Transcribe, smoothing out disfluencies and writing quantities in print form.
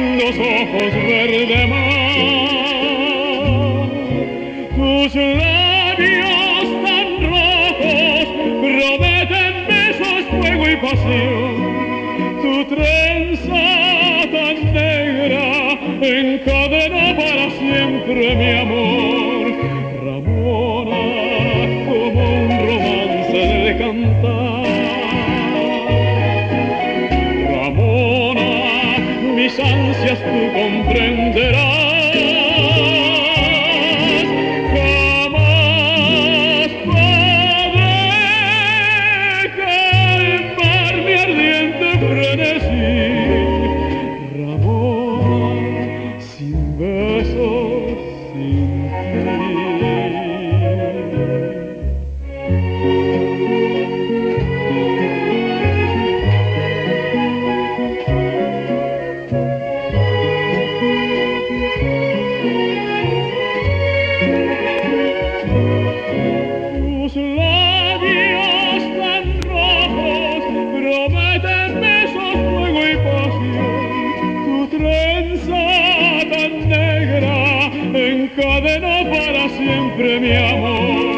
lindos ojos verde mar, tus labios tan rojos prometen besos, fuego y pasión, tu trenza tan negra encadena para siempre mi amor. Ramona, como un romance de cantar, Ramona, mis ansias tú comprenderás. Jamás podré calmar mi ardiente frenesí, Ramona, sin besos, sin ti. Tus labios tan rojos prometen besos, fuego y pasión, tu trenza tan negra encadena para siempre mi amor.